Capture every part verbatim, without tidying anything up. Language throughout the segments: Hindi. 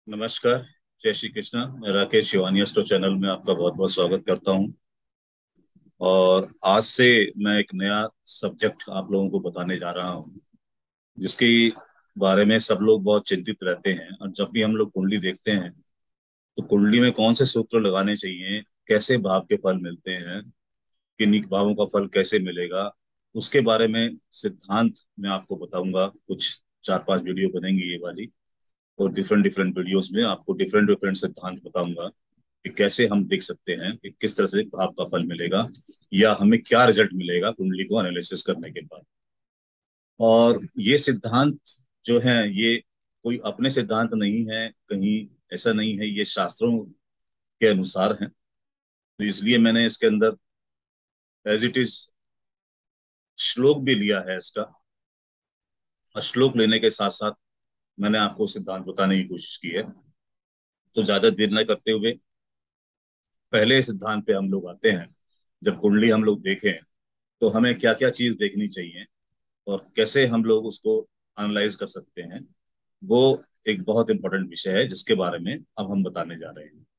नमस्कार। जय श्री कृष्णा। मैं राकेश शिवानी एस्ट्रो चैनल में आपका बहुत बहुत स्वागत करता हूं। और आज से मैं एक नया सब्जेक्ट आप लोगों को बताने जा रहा हूं, जिसके बारे में सब लोग बहुत चिंतित रहते हैं। और जब भी हम लोग कुंडली देखते हैं तो कुंडली में कौन से सूत्र लगाने चाहिए, कैसे भाव के फल मिलते हैं, किन्हीं भावों का फल कैसे मिलेगा, उसके बारे में सिद्धांत मैं आपको बताऊंगा। कुछ चार पांच वीडियो बनेंगी ये वाली, और डिफरेंट डिफरेंट वीडियोस में आपको डिफरेंट डिफरेंट सिद्धांत बताऊंगा कि कैसे हम देख सकते हैं कि किस तरह से भाव का फल मिलेगा या हमें क्या रिजल्ट मिलेगा कुंडली को एनालिसिस करने के बाद। और ये सिद्धांत जो है, ये कोई अपने सिद्धांत नहीं है, कहीं ऐसा नहीं है, ये शास्त्रों के अनुसार है। तो इसलिए मैंने इसके अंदर एज इट इज श्लोक भी लिया है इसका। और श्लोक लेने के साथ साथ मैंने आपको सिद्धांत बताने की कोशिश की है। तो ज्यादा देर न करते हुए पहले सिद्धांत पे हम लोग आते हैं। जब कुंडली हम लोग देखें तो हमें क्या क्या चीज देखनी चाहिए और कैसे हम लोग उसको एनालाइज कर सकते हैं, वो एक बहुत इंपॉर्टेंट विषय है जिसके बारे में अब हम बताने जा रहे हैं।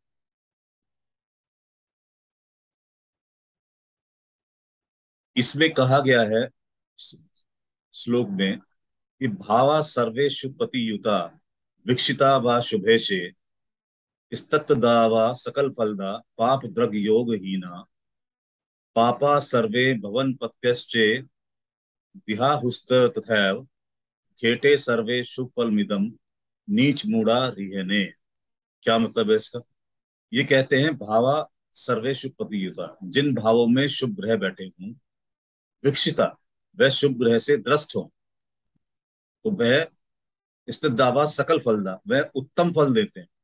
इसमें कहा गया है श्लोक में कि भावा सर्वे शुभपति युता विक्षिता व शुभेशे स्तत्दा व सकल फलदा पाप द्रग योग हीना पापा सर्वे भवन पत्यश्चे दिहाहुस्त तथैव खेटे सर्वे शुभ फल मिदम नीच मूढ़ा रिहने। क्या मतलब है इसका? ये कहते हैं भावा सर्वे शुभ पतियुता, जिन भावों में शुभ ग्रह बैठे हों, विकसिता वह शुभ ग्रह से द्रष्ट हो, तो वह स्थित दावा सकल फलदा वह उत्तम फल देते हैं।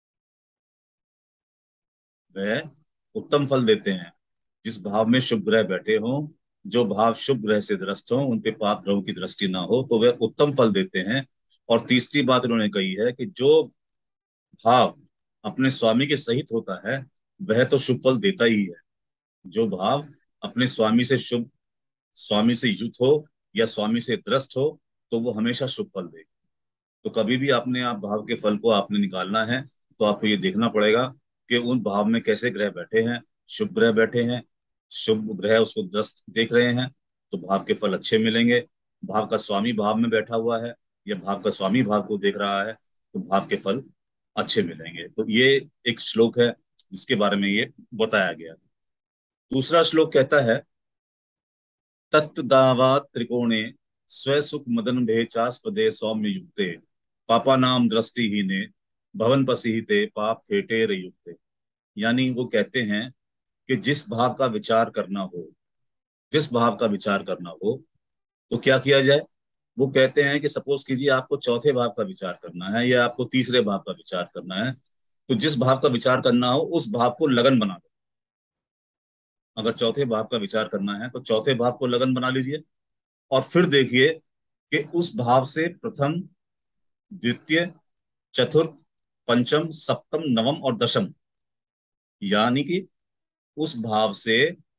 वह उत्तम फल देते हैं जिस भाव में शुभ ग्रह बैठे हों। जो भाव शुभ ग्रह से ग्रस्त हो, उन पे पाप ग्रहों की दृष्टि ना हो, तो वह उत्तम फल देते हैं। और तीसरी बात इन्होंने कही है कि जो भाव अपने स्वामी के सहित होता है वह तो शुभ फल देता ही है। जो भाव अपने स्वामी से शुभ, स्वामी से युत हो या स्वामी से त्रस्त हो, तो वो हमेशा शुभ फल देगा। तो कभी भी आपने आप भाव के फल को आपने निकालना है तो आपको ये देखना पड़ेगा कि उन भाव में कैसे ग्रह बैठे हैं। शुभ ग्रह बैठे हैं, शुभ ग्रह उसको दस्त देख रहे हैं, तो भाव के फल अच्छे मिलेंगे। भाव का स्वामी भाव में बैठा हुआ है या भाव का स्वामी भाव को देख रहा है, तो भाव के फल अच्छे मिलेंगे। तो ये एक श्लोक है जिसके बारे में ये बताया गया। दूसरा श्लोक कहता है, तत्दावा त्रिकोणे स्व सुख मदन भेचास्पदे सौम्य युक्ते पापा नाम दृष्टिहीने भवन पसीहिते पाप फेटे युक्ते। यानी वो कहते हैं कि जिस भाव का विचार करना हो, जिस भाव का विचार करना हो तो क्या किया जाए। वो कहते हैं कि सपोज कीजिए आपको चौथे भाव का विचार करना है या आपको तीसरे भाव का विचार करना है, तो जिस भाव का विचार करना हो उस भाव को लगन बना दो। अगर चौथे भाव का विचार करना है तो चौथे भाव को लगन बना लीजिए। और फिर देखिए कि उस भाव से प्रथम, द्वितीय, चतुर्थ, पंचम, सप्तम, नवम और दशम, यानी कि उस भाव से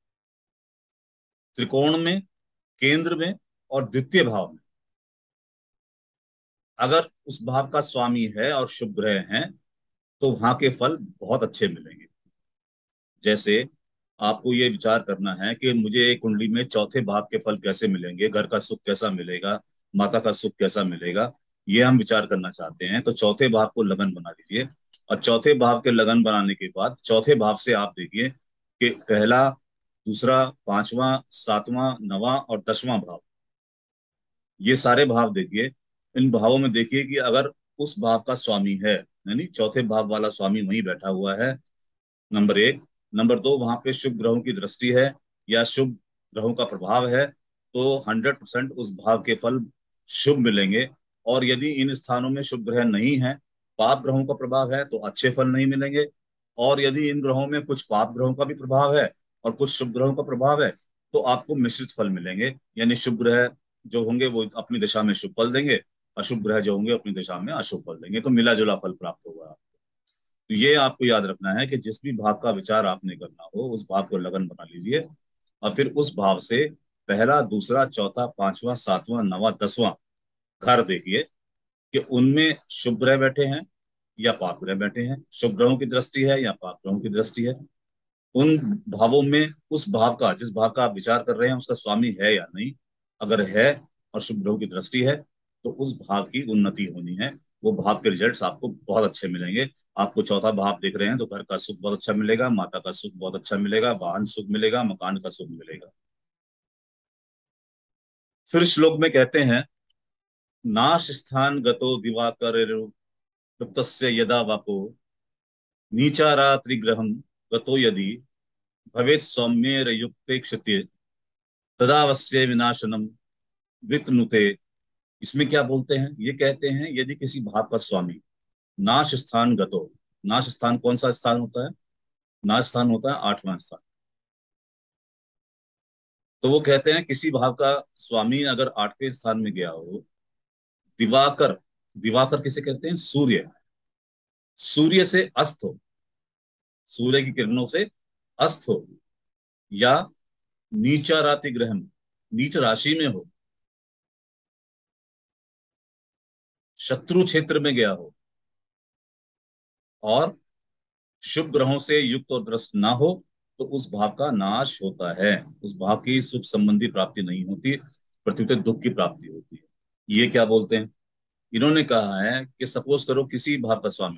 त्रिकोण में, केंद्र में और द्वितीय भाव में अगर उस भाव का स्वामी है और शुभ ग्रह हैं, तो वहां के फल बहुत अच्छे मिलेंगे। जैसे आपको ये विचार करना है कि मुझे एक कुंडली में चौथे भाव के फल कैसे मिलेंगे, घर का सुख कैसा मिलेगा, माता का सुख कैसा मिलेगा, ये हम विचार करना चाहते हैं। तो चौथे भाव को लगन बना दीजिए। और चौथे भाव के लगन बनाने के बाद चौथे भाव से आप देखिए कि पहला, दूसरा, पांचवा, सातवां, नवा और दसवां भाव, ये सारे भाव देखिए। इन भावों में देखिए कि अगर उस भाव का स्वामी है, यानी चौथे भाव वाला स्वामी वहीं बैठा हुआ है, नंबर एक। नंबर दो, वहां पे शुभ ग्रहों की दृष्टि है या शुभ ग्रहों का प्रभाव है, तो हंड्रेड परसेंट उस भाव के फल शुभ मिलेंगे। और यदि इन स्थानों में शुभ ग्रह नहीं है, पाप ग्रहों का प्रभाव है, तो अच्छे फल नहीं मिलेंगे। और यदि इन ग्रहों में कुछ पाप ग्रहों का भी प्रभाव है और कुछ शुभ ग्रहों का प्रभाव है, तो आपको मिश्रित फल मिलेंगे। यानी शुभ ग्रह जो होंगे वो अपनी दिशा में शुभ फल देंगे, अशुभ ग्रह जो होंगे अपनी दिशा में अशुभ फल देंगे। तो मिला जुला फल प्राप्त होगा। तो ये आपको याद रखना है कि जिस भी भाव का विचार आपने करना हो उस भाव को लगन बना लीजिए। और फिर उस भाव से पहला, दूसरा, चौथा, पांचवा, सातवां, नवा, दसवां घर देखिए कि उनमें शुभ ग्रह बैठे हैं या पाप ग्रह बैठे हैं, शुभ ग्रहों की दृष्टि है या पाप ग्रहों की दृष्टि है, उन भावों में उस भाव का, जिस भाव का आप विचार कर रहे हैं, उसका स्वामी है या नहीं। अगर है और शुभ ग्रहों की दृष्टि है तो उस भाव की उन्नति होनी है, वो भाव के रिजल्ट्स आपको बहुत अच्छे मिलेंगे। आपको चौथा भाव देख रहे हैं तो घर का सुख बहुत अच्छा मिलेगा, माता का सुख बहुत अच्छा मिलेगा, वाहन सुख मिलेगा, मकान का सुख मिलेगा। फिर श्लोक में कहते हैं, नाश स्थान गतो दिवाकर तस्य यदा वापो नीचारात्रिग्रहम गतो यदि भवेत् सौम्येर युक्ते क्षति तदावश्य विनाशनम वितनुते। इसमें क्या बोलते हैं, ये कहते हैं यदि किसी भाव का स्वामी नाश स्थान गतो, नाश स्थान कौन सा स्थान होता है, नाश स्थान होता है आठवां स्थान। तो वो कहते हैं किसी भाव का स्वामी अगर आठवें स्थान में गया हो, दिवाकर, दिवाकर किसे कहते हैं, सूर्य, सूर्य से अस्त हो, सूर्य की किरणों से अस्त हो, या नीचा राति ग्रहण, नीच राशि में हो, शत्रु क्षेत्र में गया हो, और शुभ ग्रहों से युक्त और ग्रस्त ना हो, तो उस भाव का नाश होता है, उस भाव की सुख संबंधी प्राप्ति नहीं होती, प्रत्युत दुख की प्राप्ति होती है। ये क्या बोलते हैं, इन्होंने कहा है कि सपोज करो किसी भाव का स्वामी,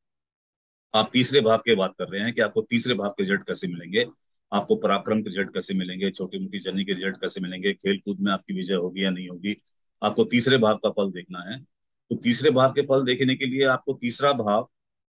आप तीसरे भाव की बात कर रहे हैं कि आपको तीसरे भाव के रिजल्ट कैसे मिलेंगे, आपको पराक्रम के रिजल्ट कैसे मिलेंगे, छोटी मोटी जर्नी के रिजल्ट कैसे मिलेंगे, खेल कूद में आपकी विजय होगी या नहीं होगी, आपको तीसरे भाव का फल देखना है। तो तीसरे भाव के फल देखने के लिए आपको तीसरा भाव,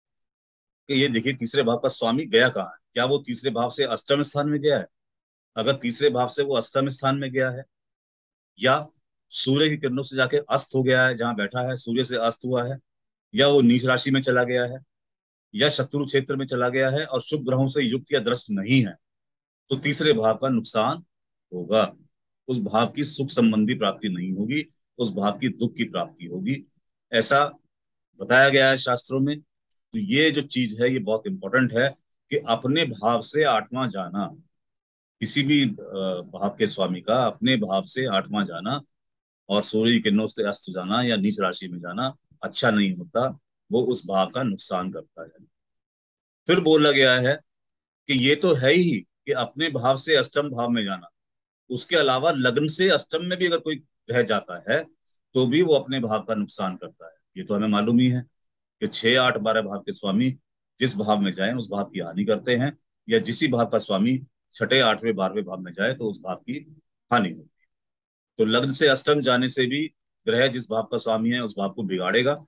कि ये देखिए तीसरे भाव का स्वामी गया कहाँ है, क्या वो तीसरे भाव से अष्टम स्थान में गया है, अगर तीसरे भाव से वो अष्टम स्थान में गया है, या सूर्य की किरणों से जाके अस्त हो गया है, जहां बैठा है सूर्य से अस्त हुआ है, या वो नीच राशि में चला गया है, या शत्रु क्षेत्र में चला गया है और शुभ ग्रहों से युक्त या दृष्ट नहीं है, तो तीसरे भाव का नुकसान होगा, उस भाव की सुख संबंधी प्राप्ति नहीं होगी, उस भाव की दुख की प्राप्ति होगी, ऐसा बताया गया है शास्त्रों में। तो ये जो चीज है ये बहुत इंपॉर्टेंट है कि अपने भाव से आठवां जाना, किसी भी भाव के स्वामी का अपने भाव से आठवां जाना और सूर्य की किरणों से अस्त जाना या नीच राशि में जाना अच्छा नहीं होता, वो उस भाव का नुकसान करता है। फिर बोला गया है कि ये तो है ही कि अपने भाव से अष्टम भाव में जाना, उसके अलावा लग्न से अष्टम में भी अगर कोई रह जाता है तो भी वो अपने भाव का नुकसान करता है। ये तो हमें मालूम ही है कि छह आठ बारह भाव के स्वामी जिस भाव में जाए उस भाव की हानि करते हैं, या जिसी भाव का स्वामी छठे आठवें बारहवें भाव में जाए तो उस भाव की हानि होती है। तो लग्न से अष्टम जाने से भी ग्रह जिस भाव का स्वामी है उस भाव को बिगाड़ेगा,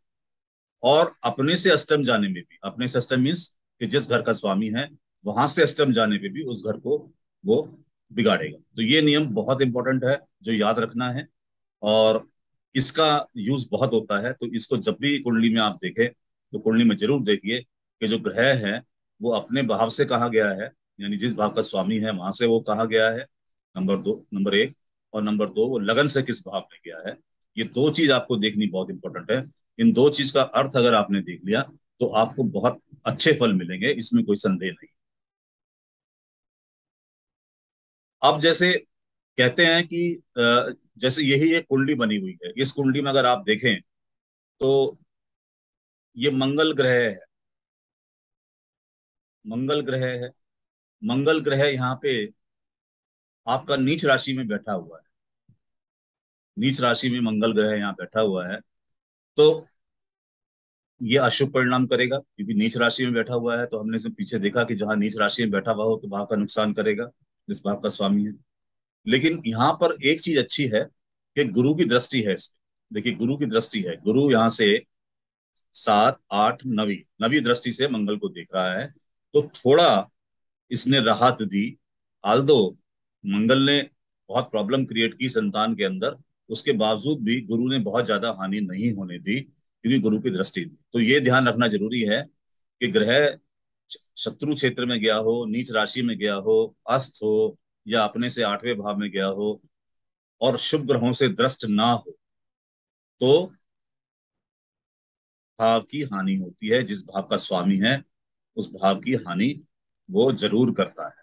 और अपने से अष्टम जाने में भी, अपने से अष्टम मीन्स कि जिस घर का स्वामी है वहां से अष्टम जाने पे भी उस घर को वो बिगाड़ेगा। तो ये नियम बहुत इंपॉर्टेंट है जो याद रखना है, और इसका यूज बहुत होता है। तो इसको जब भी कुंडली में आप देखें तो कुंडली में जरूर देखिए कि जो ग्रह है वो अपने भाव से कहा गया है, यानी जिस भाव का स्वामी है वहां से वो कहा गया है, नंबर दो, नंबर एक, और नंबर दो वो लगन से किस भाव में गया है। ये दो चीज आपको देखनी बहुत इंपॉर्टेंट है। इन दो चीज का अर्थ अगर आपने देख लिया तो आपको बहुत अच्छे फल मिलेंगे, इसमें कोई संदेह नहीं। अब जैसे कहते हैं कि अ, जैसे यही एक कुंडली बनी हुई है, इस कुंडली में अगर आप देखें तो ये मंगल ग्रह है, मंगल ग्रह है, मंगल ग्रह यहाँ पे आपका नीच राशि में बैठा हुआ है, नीच राशि में मंगल ग्रह यहाँ बैठा हुआ है, तो ये अशुभ परिणाम करेगा, क्योंकि नीच राशि में बैठा हुआ है। तो हमने से पीछे देखा कि जहां नीच राशि में बैठा हुआ हो तो भाव का नुकसान करेगा जिस भाव का स्वामी है। लेकिन यहाँ पर एक चीज अच्छी है कि गुरु की दृष्टि है इस पे। देखिए गुरु की दृष्टि है, गुरु यहाँ से सात आठ नवी नवी दृष्टि से मंगल को देख रहा है, तो थोड़ा इसने राहत दी। आल्दो मंगल ने बहुत प्रॉब्लम क्रिएट की संतान के अंदर, उसके बावजूद भी गुरु ने बहुत ज्यादा हानि नहीं होने दी, क्योंकि गुरु की दृष्टि थी। तो ये ध्यान रखना जरूरी है कि ग्रह शत्रु क्षेत्र में गया हो, नीच राशि में गया हो, अस्त हो, या अपने से आठवें भाव में गया हो, और शुभ ग्रहों से दृष्ट ना हो, तो भाव की हानि होती है। जिस भाव का स्वामी है उस भाव की हानि वो जरूर करता है।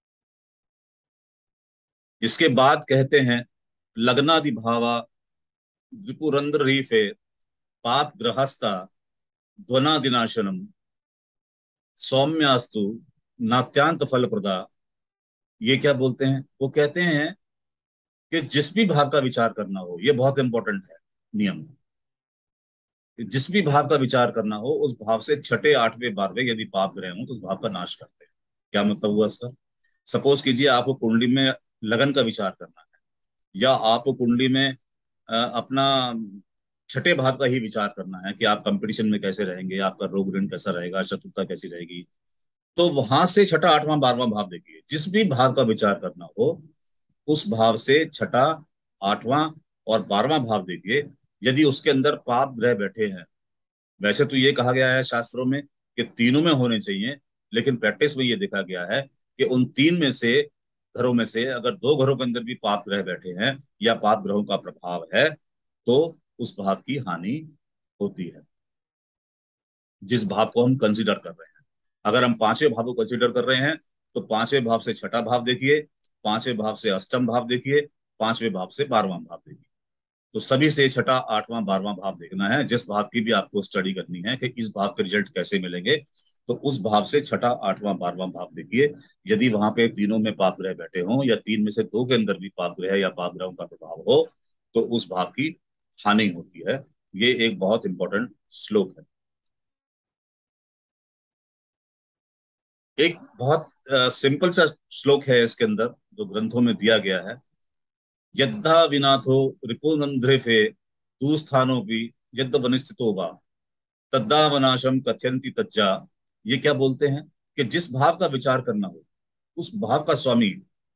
इसके बाद कहते हैं, लग्नादि भावा त्रिपुरंद्र रीफे पाप ग्रहस्था ध्वनादिनाशनम सौम्यास्तु नात्यांत फल प्रदा। ये क्या बोलते हैं? वो कहते हैं कि जिस भी भाव का विचार करना हो, ये बहुत इंपॉर्टेंट है नियम, कि जिस भी भाव का विचार करना हो उस भाव से छठे आठवें बारहवें यदि पाप ग्रह हो तो उस भाव का नाश करते हैं। क्या मतलब हुआ इसका? सपोज कीजिए आपको कुंडली में लगन का विचार करना है, या आपको कुंडली में अ, अपना छठे भाव का ही विचार करना है कि आप कंपटीशन में कैसे रहेंगे, आपका रोग ऋण कैसा रहेगा, शत्रुता कैसी रहेगी, तो वहां से छठा आठवां बारहवां भाव देखिए। जिस भी भाव का विचार करना हो उस भाव से छठा आठवां और बारहवां भाव देखिए। यदि उसके अंदर पाप ग्रह बैठे हैं, वैसे तो ये कहा गया है शास्त्रों में कि तीनों में होने चाहिए, लेकिन प्रैक्टिस में ये देखा गया है कि उन तीन में से घरों में से अगर दो घरों के अंदर भी पाप ग्रह बैठे हैं या पाप ग्रहों का प्रभाव है तो उस भाव की हानि होती है, जिस भाव को हम कंसिडर कर रहे हैं। अगर हम पांचवें भाव को कंसिडर कर रहे हैं तो पांचवें भाव से छठा भाव देखिए, पांचवें भाव से अष्टम भाव देखिए, पांचवें भाव से बारहवां भाव देखिए। तो सभी से छठा आठवां बारहवां भाव देखना है। जिस भाव की भी आपको स्टडी करनी है कि इस भाव के रिजल्ट कैसे मिलेंगे, तो उस भाव से छठा आठवां बारहवां भाव देखिए। यदि वहां पे तीनों में पाप ग्रह बैठे हों या तीन में से दो के अंदर भी पाप ग्रह या पाप ग्रहों का प्रभाव हो तो उस भाव की हानि होती है। ये एक बहुत इंपॉर्टेंट श्लोक है। एक बहुत सिंपल सा श्लोक है इसके अंदर जो ग्रंथों में दिया गया है। यद्धा विनाथो रिपुनंद्रेफे तू स्थानो भी यद्ध वनिस्थितो वा तद्दा वनाशम कथयन्ति तज्जा। ये क्या बोलते हैं कि जिस भाव का विचार करना हो उस भाव का स्वामी,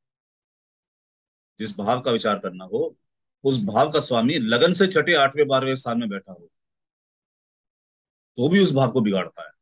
जिस भाव का विचार करना हो उस भाव का स्वामी लगन से छठे आठवें बारहवें स्थान में बैठा हो तो भी उस भाव को बिगाड़ता है।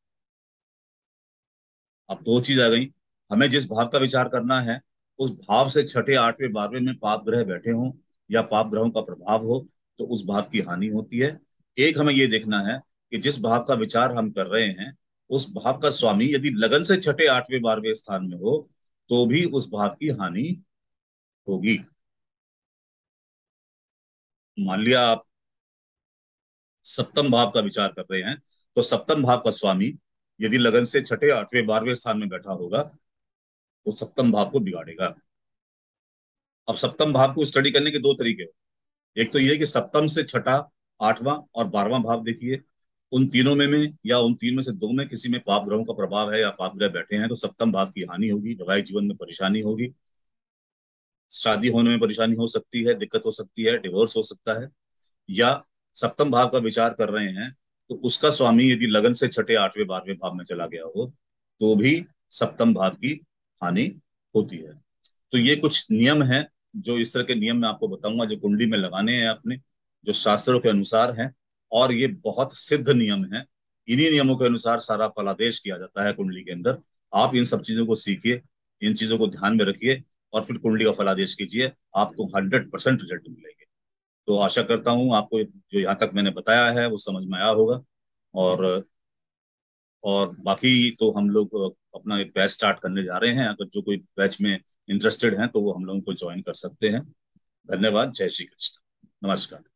अब दो चीज आ गई। हमें जिस भाव का विचार करना है उस भाव से छठे आठवें बारहवें में पाप ग्रह बैठे हों या पाप ग्रहों का प्रभाव हो तो उस भाव की हानि होती है। एक हमें ये देखना है कि जिस भाव का विचार हम कर रहे हैं उस भाव का स्वामी यदि लगन से छठे आठवें बारहवें स्थान में हो तो भी उस भाव की हानि होगी। मान लिया आप सप्तम भाव का विचार कर रहे हैं, तो सप्तम भाव का स्वामी यदि लगन से छठे आठवें बारहवें स्थान में बैठा होगा तो सप्तम भाव को बिगाड़ेगा। अब सप्तम भाव को स्टडी करने के दो तरीके हैं। एक तो ये कि सप्तम से छठा आठवां और बारहवां भाव देखिए। उन तीनों में में या उन तीन में से दो में किसी में पाप ग्रहों का प्रभाव है या पाप ग्रह बैठे हैं तो सप्तम भाव की हानि होगी, वैवाहिक जीवन में परेशानी होगी, शादी होने में परेशानी हो सकती है, दिक्कत हो सकती है, डिवोर्स हो सकता है। या सप्तम भाव का विचार कर रहे हैं तो उसका स्वामी यदि लगन से छठे आठवें बारहवें भाव में चला गया हो तो भी सप्तम भाव की हानि होती है। तो ये कुछ नियम हैं जो इस तरह के नियम मैं आपको बताऊंगा जो कुंडली में लगाने हैं अपने, जो शास्त्रों के अनुसार हैं। और ये बहुत सिद्ध नियम है। इन्हीं नियमों के अनुसार सारा फलादेश किया जाता है कुंडली के अंदर। आप इन सब चीजों को सीखिए, इन चीजों को ध्यान में रखिए और फिर कुंडली का फलादेश कीजिए, आपको हंड्रेड परसेंट रिजल्ट मिलेंगे। तो आशा करता हूँ आपको जो यहाँ तक मैंने बताया है वो समझ में आया होगा। और और बाकी तो हम लोग अपना एक बैच स्टार्ट करने जा रहे हैं। अगर जो कोई बैच में इंटरेस्टेड हैं तो वो हम लोगों को ज्वाइन कर सकते हैं। धन्यवाद। जय श्री कृष्ण। नमस्कार।